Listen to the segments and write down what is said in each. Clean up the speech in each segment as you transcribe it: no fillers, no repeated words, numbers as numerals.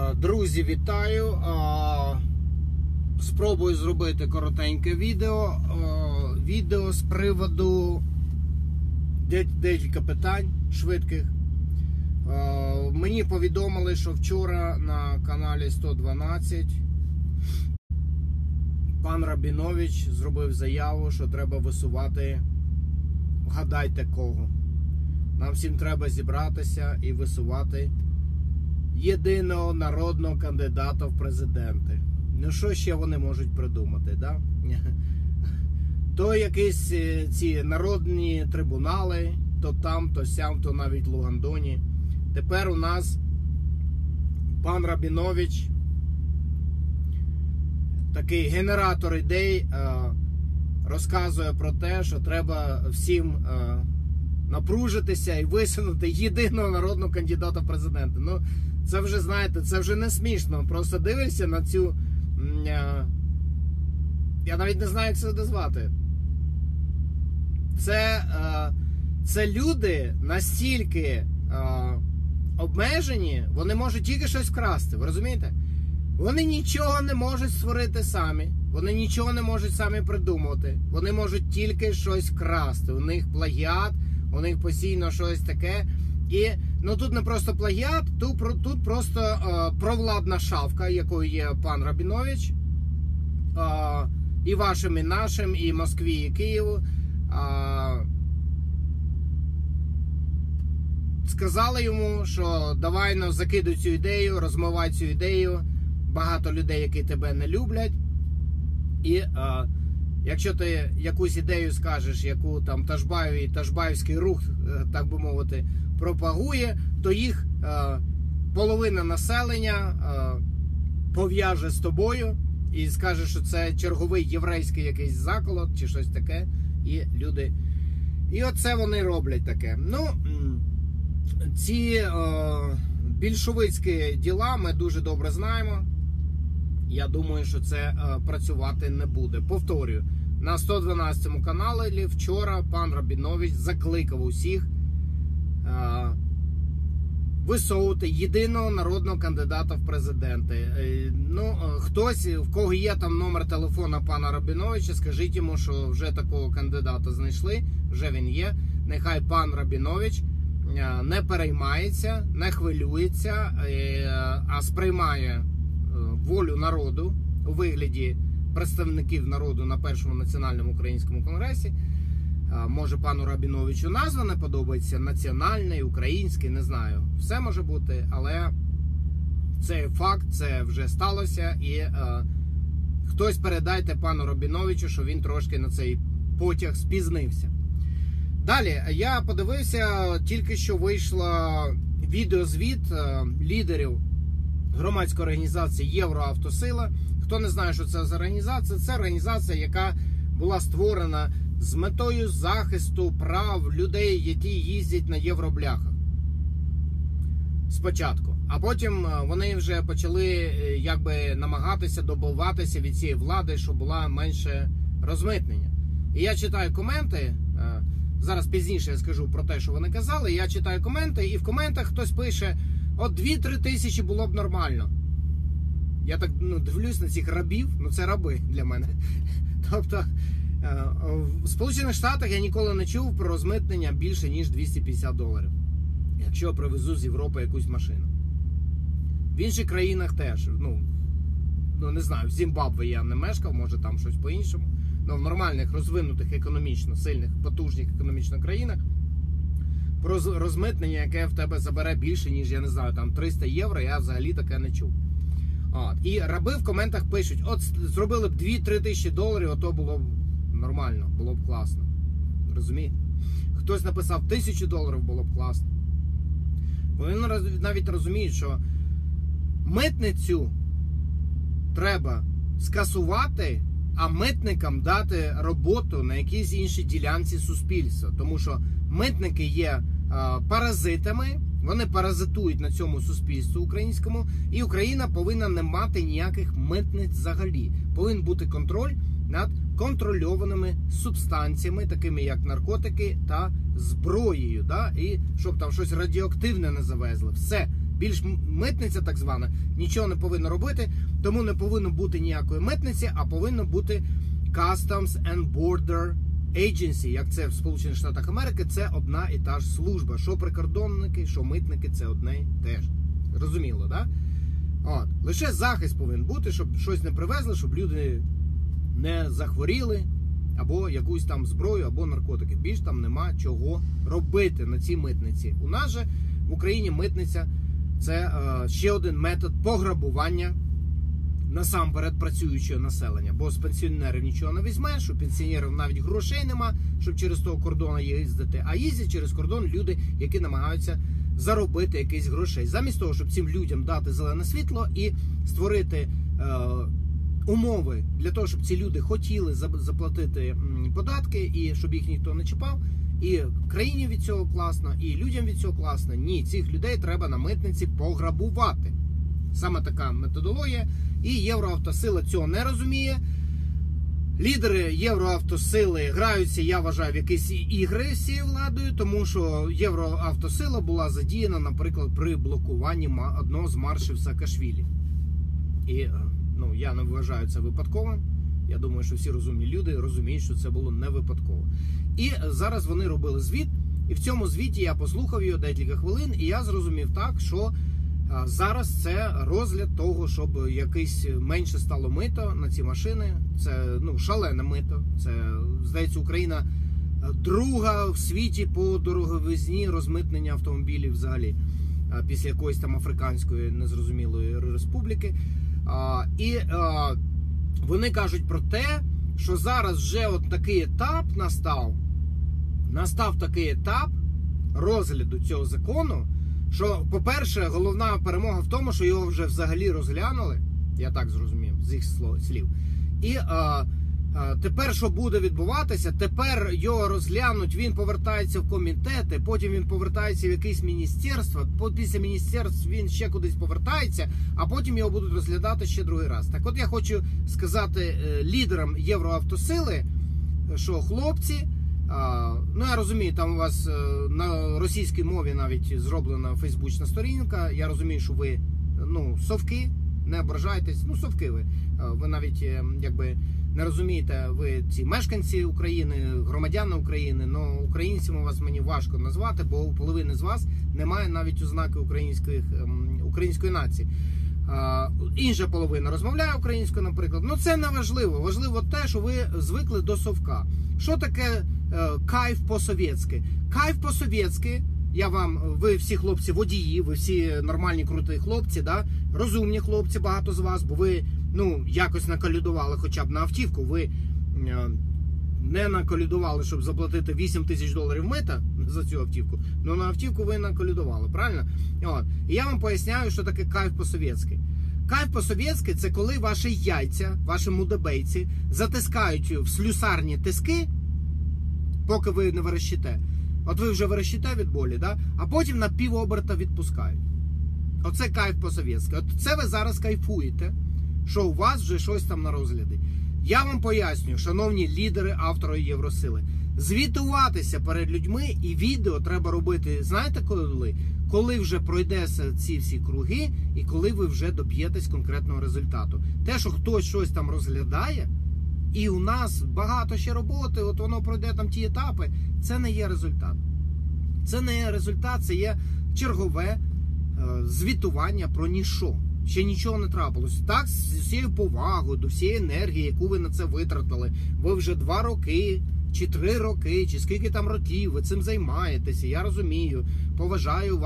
Друзі, вітаю! Спробую зробити коротеньке відео з приводу декілька питань швидких. Мені повідомили, що вчора на каналі 112 пан Рабінович зробив заяву, що треба висувати, вгадайте кого. Нам всім треба зібратися і висувати єдиного народного кандидата в президенти. Ну що ще вони можуть придумати, да? То якісь ці народні трибунали, то там, то сям, то навіть в Лугандоні. Тепер у нас пан Рабінович, такий генератор ідей, розказує про те, що треба всім напружитися і висунути єдиного народного кандидата в президенти. Ну, це вже, знаєте, це вже не смішно. Просто дивишся на цю... Я навіть не знаю, як це назвати. Це люди настільки обмежені, вони можуть тільки щось вкрасти. Ви розумієте? Вони нічого не можуть створити самі. Вони нічого не можуть самі придумати. Вони можуть тільки щось красти. У них плагіат, у них постійно щось таке. І, ну, тут не просто плагіат, тут просто провладна шавка, якою є пан Рабінович. І вашим, і нашим, і Москві, і Києву. Сказали йому, що давай, ну, закидуй цю ідею, розмивай цю ідею. Багато людей, які тебе не люблять. І якщо ти якусь ідею скажеш, яку там Ташбаївський рух, так би мовити, пропагує, то їх половина населення пов'яже з тобою і скаже, що це черговий єврейський якийсь заколот чи щось таке. І люди... І оце вони роблять таке. Ну, ці більшовицькі діла ми дуже добре знаємо. Я думаю, що це працювати не буде. Повторюю, на 112 каналі вчора пан Рабінович закликав усіх висовувати єдиного народного кандидата в президенти. Ну, хтось, в кого є там номер телефона пана Рабіновича, скажіть йому, що вже такого кандидата знайшли, вже він є. Нехай пан Рабінович не переймається, не хвилюється, а сприймає волю народу у вигляді представників народу на першому національному українському конгресі. Може, пану Рабіновичу назва не подобається, національний, український, не знаю. Все може бути, але це факт, це вже сталося. І хтось передайте пану Рабіновичу, що він трошки на цей потяг спізнився. Далі, я подивився, тільки що вийшло відеозвіт лідерів громадської організації Євроавтосила. Хто не знає, що це за організація, це організація, яка була створена з метою захисту прав людей, які їздять на євробляхах. Спочатку. А потім вони вже почали якби намагатися добиватися від цієї влади, щоб була менше розмитнення. І я читаю коменти, зараз пізніше я скажу про те, що вони казали, я читаю коменти, і в коментах хтось пише: от 2-3 тисячі було б нормально. Я так, ну, дивлюсь на цих рабів, ну це раби для мене. Тобто, в Сполучених Штатах я ніколи не чув про розмитнення більше, ніж $250. Якщо привезу з Європи якусь машину. В інших країнах теж, ну не знаю, в Зімбабве я не мешкав, може там щось по-іншому. Але в нормальних, розвинутих економічно, сильних, потужних економічно країнах про розмитнення, яке в тебе забере більше, ніж, я не знаю, там 300 євро, я взагалі таке не чув. І раби в коментах пишуть: от зробили б 2-3 тисячі доларів, ото було б нормально, було б класно. Розумієте? Хтось написав $1000 було б класно. Вони навіть розуміють, що митницю треба скасувати, а митникам дати роботу на якійсь іншій ділянці суспільства. Тому що митники є паразитами, вони паразитують на цьому суспільстві українському, і Україна повинна не мати ніяких митниць взагалі. Повинен бути контроль над контрольованими субстанціями, такими як наркотики та зброєю, да? І щоб там щось радіоактивне не завезли. Все. Більш митниця так звана нічого не повинна робити, тому не повинно бути ніякої митниці, а повинно бути Customs and Border Agency, як це в Сполучених Штатах Америки, це одна і та ж служба. Що прикордонники, що митники, це одне і те ж. Розуміло, так? От. Лише захист повинен бути, щоб щось не привезли, щоб люди не захворіли, або якусь там зброю, або наркотики. Більш там нема чого робити на цій митниці. У нас же в Україні митниця – це ще один метод пограбування насамперед працюючого населення. Бо з пенсіонерів нічого не візьмеш, у пенсіонерів навіть грошей нема, щоб через того кордону їздити. А їздять через кордон люди, які намагаються заробити якісь грошей. Замість того, щоб цим людям дати зелене світло і створити умови для того, щоб ці люди хотіли заплатити податки і щоб їх ніхто не чіпав. І країні від цього класно, і людям від цього класно. Ні, цих людей треба на митниці пограбувати. Саме така методологія. І Євроавтосила цього не розуміє. Лідери Євроавтосили граються, я вважаю, в якісь ігри з цією владою, тому що Євроавтосила була задіяна, наприклад, при блокуванні одного з маршів Саакашвілі. І я не вважаю це випадковим. Я думаю, що всі розумні люди розуміють, що це було не випадково. І зараз вони робили звіт, і в цьому звіті я послухав його декілька хвилин, і я зрозумів так, що зараз це розгляд того, щоб якесь менше стало мито на ці машини. Це шалене мито. Це, здається, Україна друга в світі по дороговизні розмитнення автомобілів взагалі. Після якоїсь там африканської незрозумілої республіки. І вони кажуть про те, що зараз вже от такий етап настав такий етап розгляду цього закону, що, по-перше, головна перемога в тому, що його вже взагалі розглянули, я так зрозумів з їх слів, і тепер що буде відбуватися, тепер його розглянуть, він повертається в комітети, потім він повертається в якесь міністерство, після міністерств він ще кудись повертається, а потім його будуть розглядати ще другий раз. Так от я хочу сказати лідерам Євроавтосили, що хлопці, я розумію, там у вас на російській мові навіть зроблена фейсбучна сторінка, я розумію, що ви, совки, не ображайтесь, совки ви. Ви навіть, не розумієте, ви ці мешканці України, громадяни України, але українцями вас мені важко назвати, бо у половини з вас немає навіть ознаки української нації. Інша половина розмовляє українською, наприклад. Це не важливо. Важливо те, що ви звикли до совка. Що таке кайф по-совєтськи? Кайф по-совєтськи, ви всі хлопці водії, ви всі нормальні, круті хлопці, да? Розумні хлопці, багато з вас, бо ви, якось наколядували хоча б на автівку, ви не наколядували, щоб заплатити $8000 мита за цю автівку, але на автівку ви наколядували, правильно? І я вам поясняю, що таке кайф по-совєтськи. Кайф по-совєтськи – це коли ваші яйця, ваші мудобейці затискають в слюсарні тиски, поки ви не верещите. От ви вже верещите від болі, да? А потім на півоберта відпускають. Оце кайф по-совєтськи. От це ви зараз кайфуєте, що у вас вже щось там на розгляді. Я вам пояснюю, шановні лідери, автори Євросили, звітуватися перед людьми і відео треба робити, знаєте коли? Коли вже пройдеться ці всі круги і коли ви вже доб'єтесь конкретного результату. Те, що хтось щось там розглядає, і у нас багато ще роботи, от воно пройде там ті етапи, це не є результат. Це не є результат, це є чергове звітування про ніщо. Ще нічого не трапилось. Так, з всією повагою, до всієї енергії, яку ви на це витратили. Ви вже 2 роки, чи 3 роки, чи скільки там років ви цим займаєтеся. Я розумію, поважаю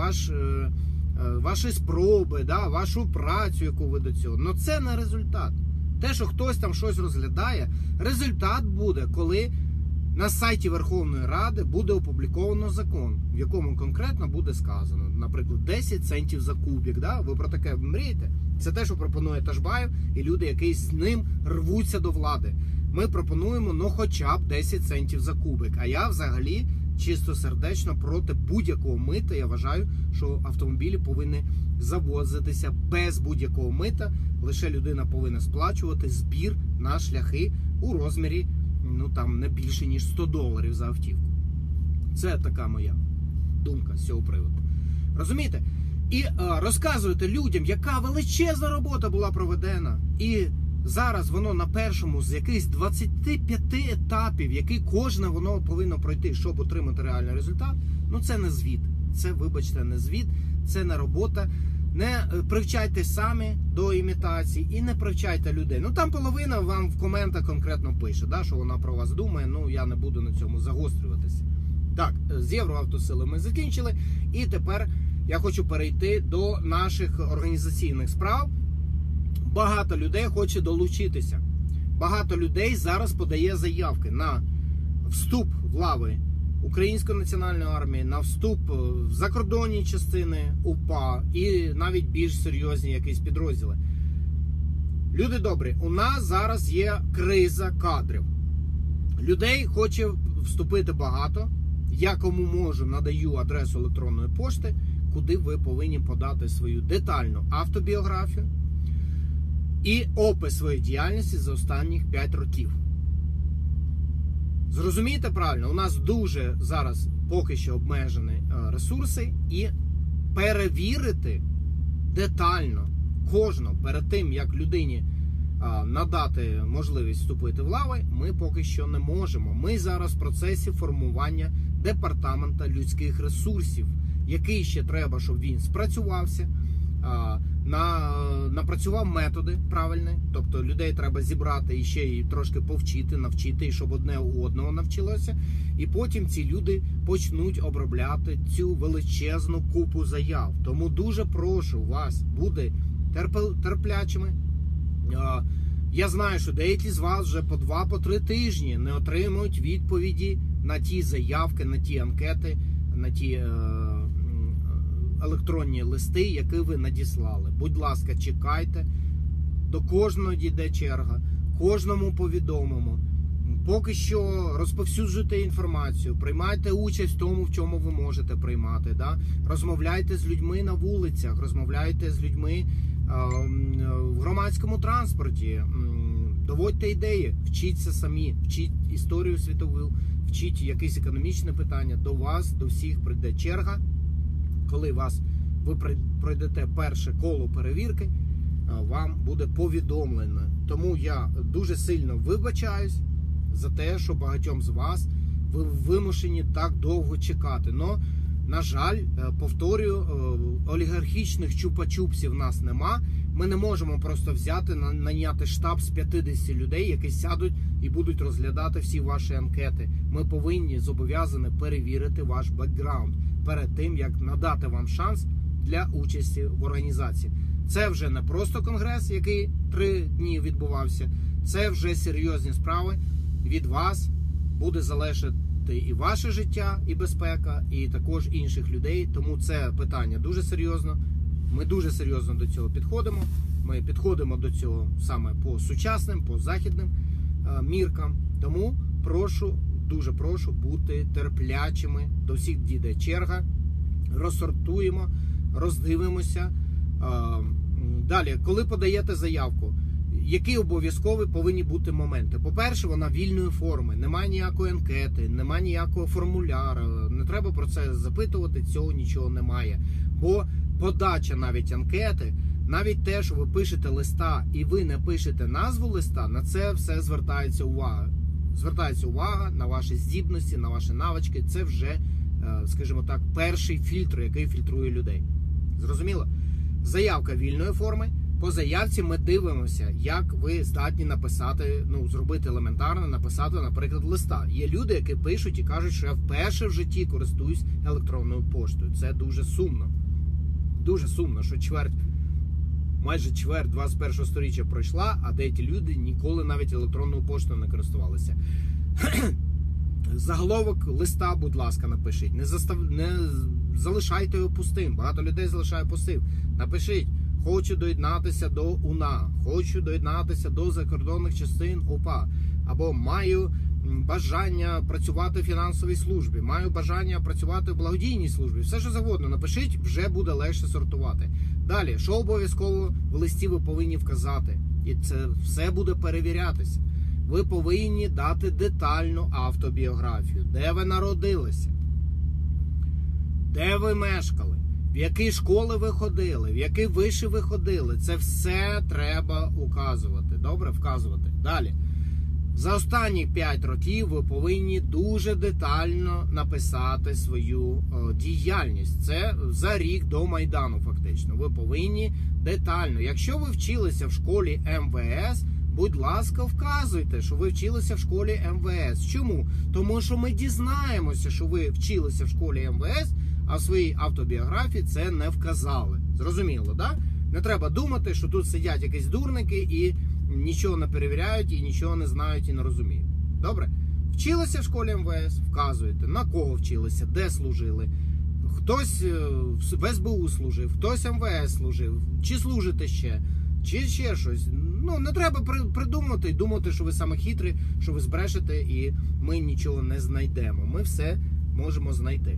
ваші спроби, да, вашу працю, яку ви до цього. Но це не результат. Те, що хтось там щось розглядає, результат буде, коли на сайті Верховної Ради буде опубліковано закон, в якому конкретно буде сказано, наприклад, 10 центів за кубик. Да? Ви про таке мрієте? Це те, що пропонує Ташбаєв і люди, які з ним рвуться до влади. Ми пропонуємо, хоча б 10 центів за кубик. А я взагалі чистосердечно проти будь-якого мита. Я вважаю, що автомобілі повинні завозитися без будь-якого мита. Лише людина повинна сплачувати збір на шляхи у розмірі не більше, ніж $100 за автівку. Це така моя думка з цього приводу. Розумієте? І розказуєте людям, яка величезна робота була проведена. І зараз воно на першому з якихось 25 етапів, які кожне воно повинно пройти, щоб отримати реальний результат. Ну це не звіт. Це, вибачте, не звіт, це не робота. Не привчайте самі до імітації і не привчайте людей. Ну там половина вам в коментах конкретно пише, да, що вона про вас думає. Ну я не буду на цьому загострюватися. Так, з Євроавтосили ми закінчили. І тепер я хочу перейти до наших організаційних справ. Багато людей хоче долучитися. Багато людей зараз подає заявки на вступ в лави Української національної армії, на вступ в закордонні частини УПА і навіть більш серйозні якісь підрозділи. Люди добрі, у нас зараз є криза кадрів. Людей хоче вступити багато. Я кому можу надаю адресу електронної пошти, куди ви повинні подати свою детальну автобіографію і опис своєї діяльності за останніх 5 років. Зрозумійте правильно, у нас дуже зараз поки що обмежені ресурси, і перевірити детально кожного перед тим, як людині надати можливість вступити в лави, ми поки що не можемо. Ми зараз в процесі формування департамента людських ресурсів, який ще треба, щоб він спрацювався, напрацював методи правильні, тобто людей треба зібрати і ще й трошки повчити, навчити, і щоб одне у одного навчилося, і потім ці люди почнуть обробляти цю величезну купу заяв. Тому дуже прошу вас бути терплячими. Я знаю, що деякі з вас вже по 2-3 тижні не отримують відповіді на ті заявки, на ті анкети, на ті електронні листи, які ви надіслали. Будь ласка, чекайте, до кожного дійде черга, кожному повідомимо. Поки що розповсюджуйте інформацію, приймайте участь в тому, в чому ви можете приймати. Да? Розмовляйте з людьми на вулицях, розмовляйте з людьми в громадському транспорті, доводьте ідеї, вчіться самі, вчіть історію світову, вчіть якісь економічні питання. До вас, до всіх прийде черга. Коли ви пройдете перше коло перевірки, вам буде повідомлено. Тому я дуже сильно вибачаюсь за те, що багатьом з вас ви вимушені так довго чекати. Но, на жаль, повторюю, олігархічних чупа-чупсів в нас нема. Ми не можемо просто взяти, наняти штаб з 50 людей, які сядуть і будуть розглядати всі ваші анкети. Ми повинні, зобов'язані перевірити ваш бекграунд перед тим, як надати вам шанс для участі в організації. Це вже не просто конгрес, який 3 дні відбувався. Це вже серйозні справи. Від вас буде залежати і ваше життя, і безпека, і також інших людей. Тому це питання дуже серйозно. Ми дуже серйозно до цього підходимо. Ми підходимо до цього саме по сучасним, по західним міркам. Тому прошу, дуже прошу бути терплячими. До всіх дійде черга. Розсортуємо, роздивимося. Далі, коли подаєте заявку, які обов'язкові повинні бути моменти? По-перше, вона вільної форми. Немає ніякої анкети, немає ніякого формуляра. Не треба про це запитувати, цього нічого немає. Бо подача навіть анкети, навіть те, що ви пишете листа і ви не пишете назву листа, на це все звертається увага. Звертається увага на ваші здібності, на ваші навички. Це вже, скажімо так, перший фільтр, який фільтрує людей. Зрозуміло? Заявка вільної форми. По заявці ми дивимося, як ви здатні написати, зробити елементарно, написати, наприклад, листа. Є люди, які пишуть і кажуть, що я вперше в житті користуюсь електронною поштою. Це дуже сумно. Дуже сумно, що майже чверть 21 сторіччя пройшла, а деякі люди ніколи навіть електронною поштою не користувалися. Заголовок листа, будь ласка, напишіть. Не залишайте його пустим. Багато людей залишає пустим. Напишіть: хочу доєднатися до УНА, хочу доєднатися до закордонних частин УПА, або маю бажання працювати в фінансовій службі, маю бажання працювати в благодійній службі. Все, що завгодно напишіть, вже буде легше сортувати. Далі, що обов'язково в листі ви повинні вказати? І це все буде перевірятися. Ви повинні дати детальну автобіографію. Де ви народилися? Де ви мешкали? в які школи ви ходили, в які виші ви ходили. Це все треба указувати. Добре? Вказувати. Далі. За останні 5 років ви повинні дуже детально написати свою діяльність. Це за рік до Майдану, фактично. Ви повинні детально. Якщо ви вчилися в школі МВС, будь ласка, вказуйте, що ви вчилися в школі МВС. Чому? Тому що ми дізнаємося, що ви вчилися в школі МВС, а в своїй автобіографії це не вказали. Зрозуміло, да? Не треба думати, що тут сидять якісь дурники і нічого не перевіряють, і нічого не знають і не розуміють. Добре? Вчилися в школі МВС, вказуєте, на кого вчилися, де служили. Хтось в СБУ служив, хтось МВС служив, чи служите ще, чи ще щось. Ну, не треба придумувати і думати, що ви саме хитрі, що ви збрешете і ми нічого не знайдемо. Ми все можемо знайти.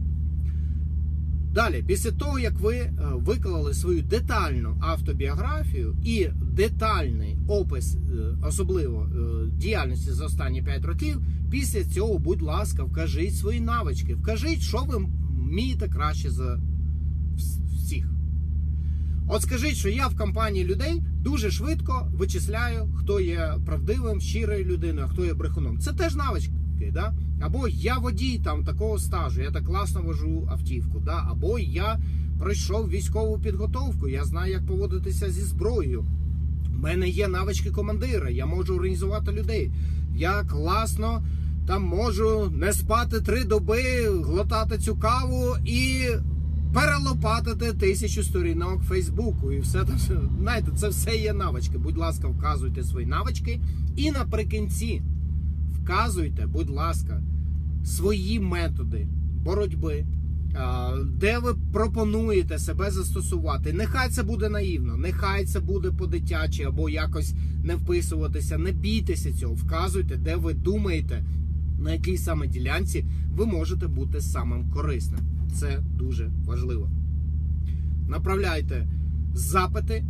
Далі, після того, як ви виклали свою детальну автобіографію і детальний опис, особливо діяльності за останні 5 років, після цього, будь ласка, вкажіть свої навички. Вкажіть, що ви вмієте краще за всіх. От скажіть, що я в компанії людей дуже швидко вичисляю, хто є правдивим, щирою людиною, а хто є брехуном. Це теж навички. Да? Або я водій там такого стажу, я так класно вожу автівку, да? Або я пройшов військову підготовку, я знаю, як поводитися зі зброєю. У мене є навички командира, я можу організувати людей. Я класно там можу не спати 3 доби, глотати цю каву і перелопатити 1000 сторінок Фейсбуку. І все там, знаєте, це все є навички. Будь ласка, вказуйте свої навички. І наприкінці вказуйте, будь ласка, свої методи боротьби, де ви пропонуєте себе застосувати. Нехай це буде наївно, нехай це буде по-дитячі або якось не вписуватися, не бійтеся цього. Вказуйте, де ви думаєте, на якій саме ділянці ви можете бути самим корисним. Це дуже важливо. Направляйте запити,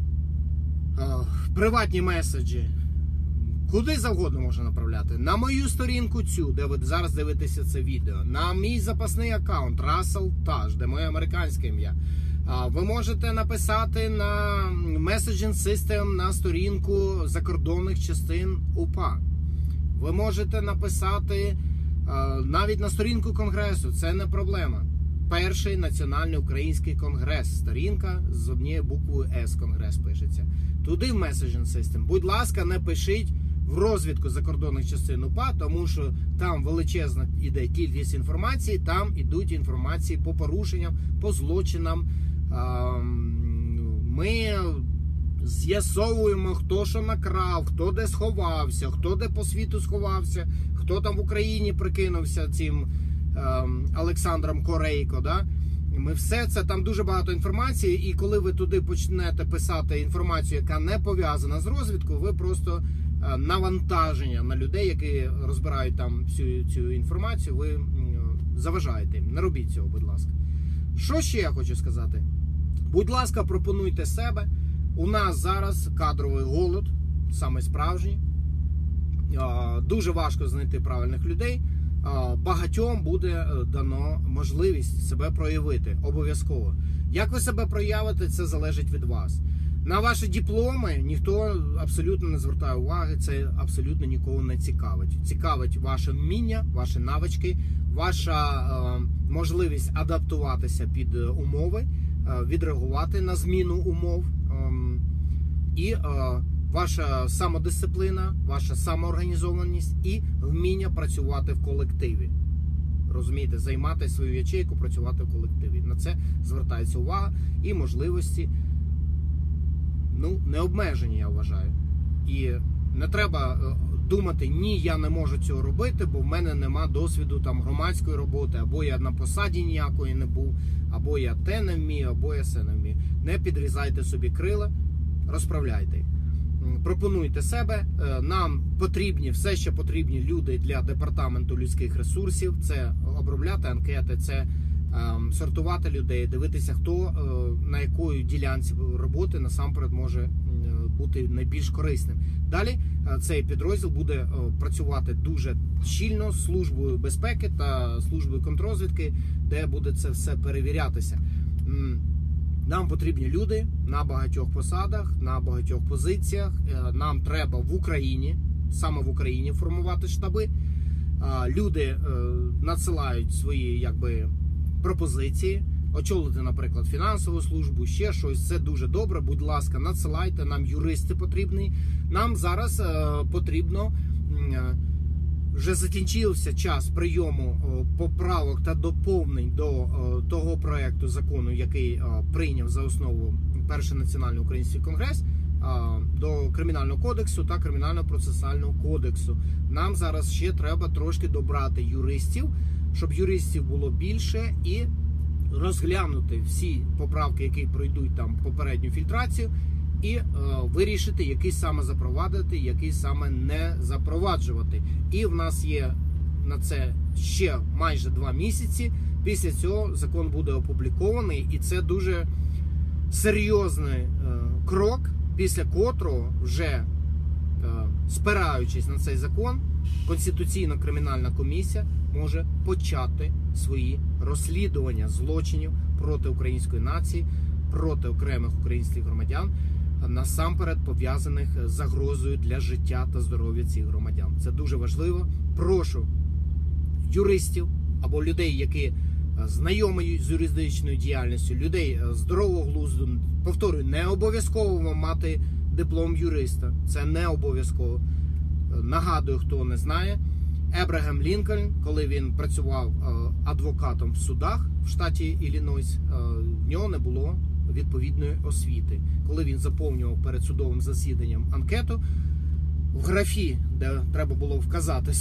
приватні меседжі, куди завгодно можна направляти. На мою сторінку цю, де ви зараз дивитеся це відео. На мій запасний аккаунт Russell Taj, де моє американське ім'я. Ви можете написати на Messaging System на сторінку закордонних частин УПА. Ви можете написати навіть на сторінку Конгресу. Це не проблема. Перший національний український конгрес. Сторінка з однією буквою С Конгрес пишеться. Туди в Messaging System. Будь ласка, не пишіть в розвідку закордонних частин УПА, тому що там величезна іде кількість інформації, там ідуть інформації по порушенням, по злочинам. Ми з'ясовуємо, хто що накрав, хто де сховався, хто де по світу сховався, хто там в Україні прикинувся цим Олександром Корейко. Да? Ми все це, там дуже багато інформації, і коли ви туди почнете писати інформацію, яка не пов'язана з розвідкою, ви просто навантаження на людей, які розбирають там всю цю інформацію, ви заважаєте їм. Не робіть цього, будь ласка. Що ще я хочу сказати? Будь ласка, пропонуйте себе. У нас зараз кадровий голод, саме справжній. Дуже важко знайти правильних людей. Багатьом буде дано можливість себе проявити. Обов'язково. Як ви себе проявите, це залежить від вас. На ваші дипломи ніхто абсолютно не звертає уваги, це абсолютно нікого не цікавить. Цікавить ваше вміння, ваші навички, ваша можливість адаптуватися під умови, відреагувати на зміну умов і ваша самодисципліна, ваша самоорганізованість і вміння працювати в колективі. Розумієте, займати свою ячейку, працювати в колективі. На це звертається увага і можливості, не обмежені, я вважаю. І не треба думати, ні, я не можу цього робити, бо в мене нема досвіду там громадської роботи, або я на посаді ніякої не був, або я те не вмію, або я все не вмію. Не підрізайте собі крила, розправляйте їх. Пропонуйте себе. Нам потрібні, все ще потрібні люди для департаменту людських ресурсів. Це обробляти анкети, це сортувати людей, дивитися, хто на якої ділянці роботи насамперед може бути найбільш корисним. Далі цей підрозділ буде працювати дуже щільно з службою безпеки та службою контррозвідки, де буде це все перевірятися. Нам потрібні люди на багатьох посадах, на багатьох позиціях. Нам треба в Україні, саме в Україні формувати штаби. Люди надсилають свої пропозиції. Очолити, наприклад, фінансову службу, ще щось. Це дуже добре. Будь ласка, надсилайте. Нам юристи потрібні. Нам зараз потрібно... Вже закінчився час прийому поправок та доповнень до того проекту закону, який прийняв за основу Перший національний український конгрес, до Кримінального кодексу та Кримінально-процесуального кодексу. Нам зараз ще треба трошки добрати юристів, щоб юристів було більше, і розглянути всі поправки, які пройдуть там попередню фільтрацію, і вирішити, який саме запровадити, який саме не запроваджувати. І в нас є на це ще майже 2 місяці. Після цього закон буде опублікований, і це дуже серйозний крок, після котрого вже, спираючись на цей закон, Конституційно-кримінальна комісія може почати свої розслідування злочинів проти української нації, проти окремих українських громадян, насамперед пов'язаних з загрозою для життя та здоров'я цих громадян. Це дуже важливо. Прошу юристів або людей, які знайомі з юридичною діяльністю, людей здорового глузду. Повторюю, не обов'язково вам мати диплом юриста. Це не обов'язково. Нагадую, хто не знає, Ебрагам Лінкольн, коли він працював адвокатом в судах в штаті Іллінойс, в нього не було відповідної освіти. Коли він заповнював перед судовим засіданням анкету, в графі, де треба було вказати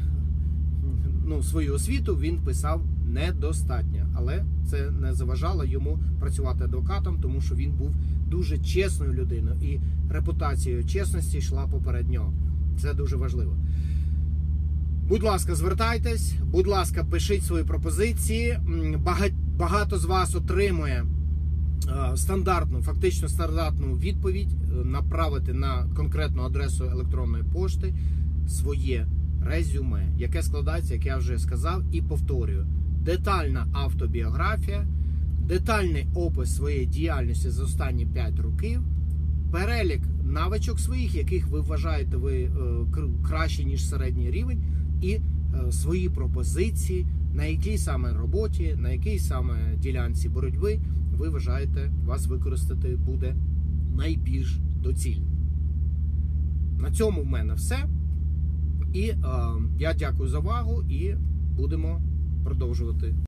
свою освіту, він писав недостатньо. Але це не заважало йому працювати адвокатом, тому що він був дуже чесною людиною, і репутація чесності йшла поперед нього. Це дуже важливо. Будь ласка, звертайтесь, будь ласка, пишіть свої пропозиції. Багато з вас отримує фактично стандартну відповідь, направити на конкретну адресу електронної пошти своє резюме, яке складається, як я вже сказав і повторюю, детальна автобіографія, детальний опис своєї діяльності за останні 5 років, перелік навичок своїх, яких ви вважаєте краще, ніж середній рівень, і свої пропозиції, на якій саме роботі, на якій саме ділянці боротьби ви вважаєте, вас використати буде найбільш доцільно. На цьому в мене все. І я дякую за увагу і будемо продовжувати.